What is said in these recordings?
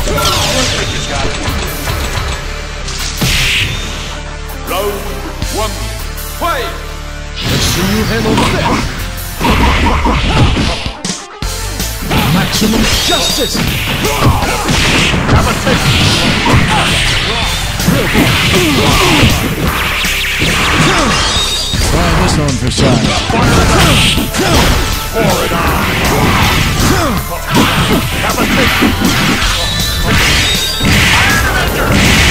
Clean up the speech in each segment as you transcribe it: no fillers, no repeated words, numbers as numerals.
Round one, fight! Let's see you handle that. Maximum justice! Have a taste! Try this on for size. Pour it on! Have a taste! Iron Avenger!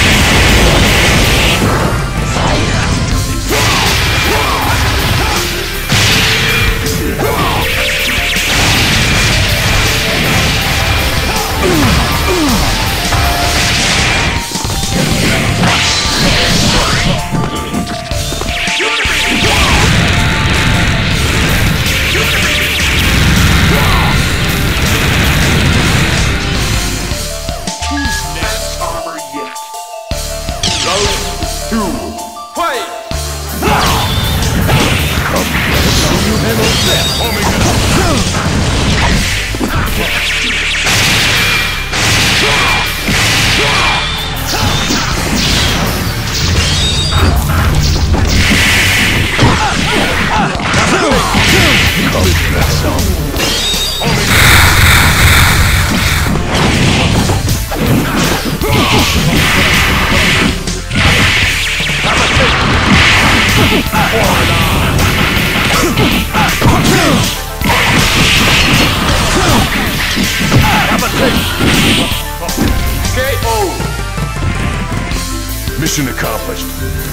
Mission accomplished.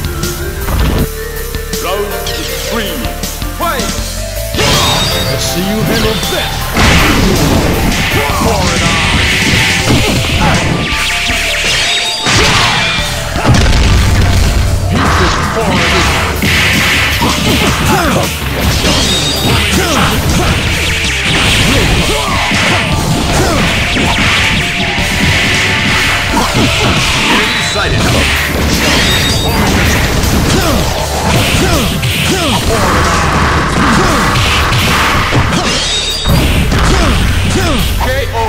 Round three, fight! Let's see you handle that. Pour it on! Heat this forward. Sighted. KO.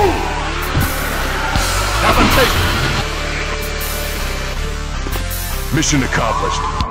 Have a taste. Mission accomplished.